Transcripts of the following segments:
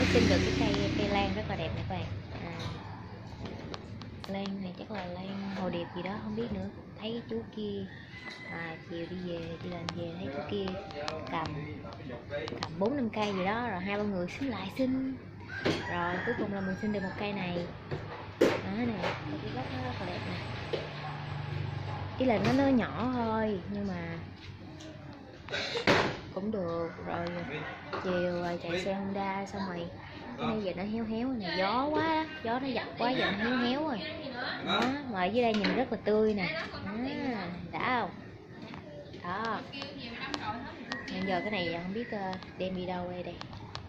xin được cái cây lan rất là đẹp nè các bạn. Lan này chắc là lan hồ điệp gì đó không biết nữa. Thấy cái chú kia chiều đi làm về thấy chú kia cầm 4-5 cây gì đó, rồi 2-3 người xin rồi cuối cùng là mình xin được một cây này đó nè. Cái gốc nó rất là đẹp nè, ý là nó nhỏ thôi nhưng mà cũng được. Rồi chiều chạy xe Honda xong rồi cái này giờ nó héo rồi nè, gió quá, gió nó dập quá giờ nó héo rồi đó. Mà ở dưới đây nhìn rất là tươi nè, đã không đó. Bây giờ cái này không biết đem đi đâu đây.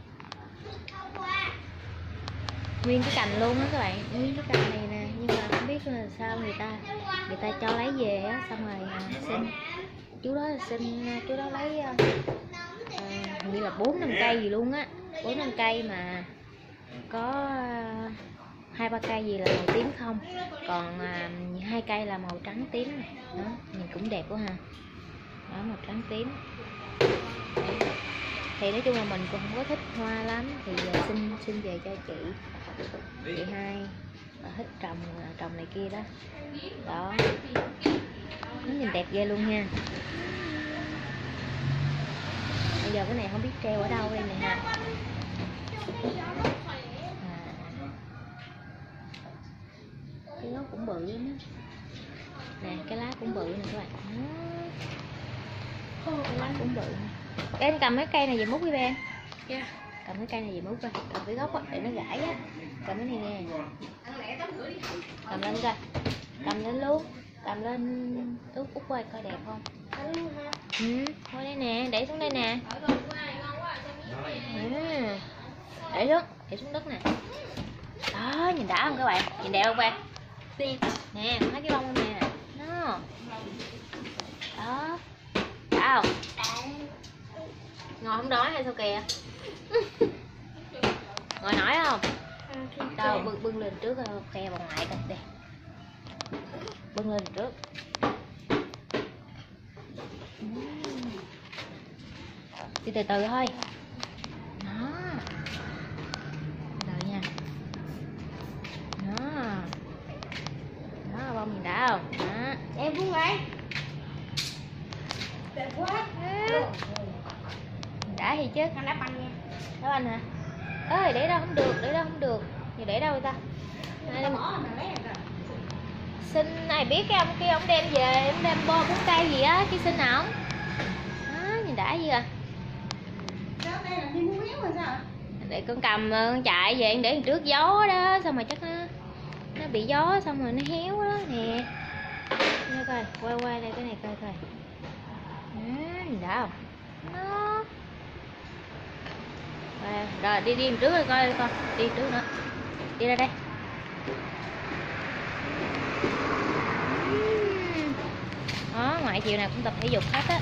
Nguyên cái cành luôn á các bạn, nguyên cái cành này nè, nhưng mà không biết là sao người ta cho lấy về á, xong rồi xin chú đó lấy hình như là 4-5 cây gì luôn á, 4-5 cây mà có 2-3 cây gì là màu tím không, còn 2 cây là màu trắng tím này đó, nhìn cũng đẹp quá ha đó, màu trắng tím. Thì nói chung là mình cũng không có thích hoa lắm, thì giờ xin về cho chị hai thích trồng này kia đó đó, nó nhìn đẹp ghê luôn nha. Bây giờ cái này không biết treo ở đâu đây nè ha. Cái gốc cũng bự lắm nè, cái lá cũng bự nè các bạn, cái lá cũng bự. Em cầm cái cây này về múc đi em. Cầm cái cây này về múc coi, cầm cái gốc á để nó gãy á, cầm cái này nè, cầm lên coi, cầm lên luôn, cầm lên út coi coi đẹp không. Thôi đây nè, để xuống đây nè, để xuống đất nè đó, nhìn đã không các bạn, nhìn đẹp không bạn nè, thấy cái bông nè đó, đã không, ngồi không đói hay sao kìa. Ngồi nổi không đâu, bưng lên trước khoe bà ngoại coi đây, bưng lên trước. Đi từ từ thôi đó, rồi nha đó, bông nhìn đã không đó. Em cũng vậy đẹp quá đã thì chứ. Anh đá banh nha, đá banh hả? Ơi để đâu không được, giờ để đâu người ta xin ai biết, cái ông kia ông đem về, ông đem 4 cây gì á chứ xin ổng đó, nhìn đã gì à. Để con cầm con chạy về để trước gió đó, xong rồi chắc nó bị gió xong rồi nó héo đó nè. Đây coi, quay đây cái này coi nhìn đã không nó. Rồi đi trước rồi coi con, đi trước nữa, đi ra đây. Đó, ngoại chiều nào cũng tập thể dục hết á.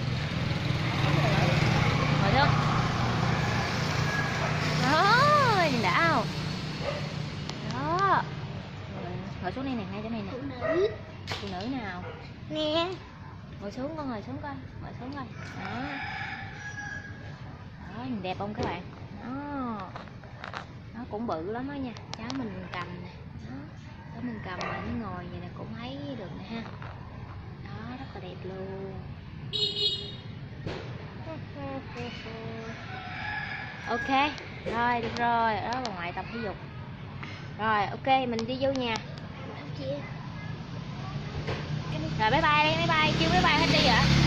Ngồi xuống đó, nhìn đã không đó. Ngồi xuống đây nè, ngay chỗ này nè. Phụ nữ nào nè, ngồi xuống con, ngồi xuống coi đó. Đó, nhìn đẹp không các bạn đó, nó cũng bự lắm đó nha. Cháu mình cầm nè đó, cháu mình cầm mà nó ngồi vậy nè cũng thấy được nè ha đó, rất là đẹp luôn. Ok rồi, được rồi đó, bà ngoại tập thể dục rồi. Ok mình đi vô nhà rồi, bye bye đi, bye bye, kêu bye bye hết đi vậy.